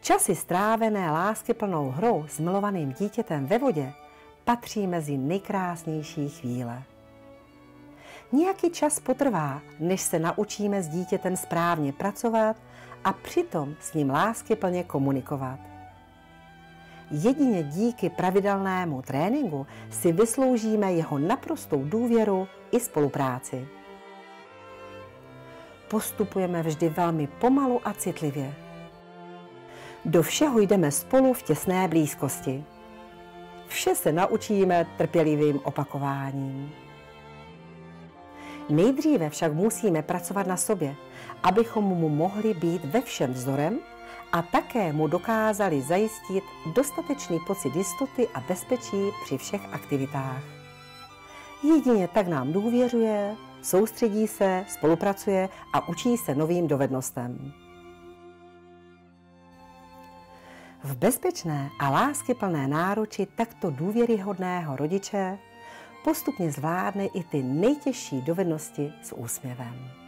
Časy strávené láskyplnou hrou s milovaným dítětem ve vodě patří mezi nejkrásnější chvíle. Nějaký čas potrvá, než se naučíme s dítětem správně pracovat a přitom s ním láskyplně komunikovat. Jedině díky pravidelnému tréninku si vysloužíme jeho naprostou důvěru i spolupráci. Postupujeme vždy velmi pomalu a citlivě. Do všeho jdeme spolu v těsné blízkosti. Vše se naučíme trpělivým opakováním. Nejdříve však musíme pracovat na sobě, abychom mu mohli být ve všem vzorem a také mu dokázali zajistit dostatečný pocit jistoty a bezpečí při všech aktivitách. Jedině tak nám důvěřuje, soustředí se, spolupracuje a učí se novým dovednostem. V bezpečné a láskyplné náruči takto důvěryhodného rodiče postupně zvládne i ty nejtěžší dovednosti s úsměvem.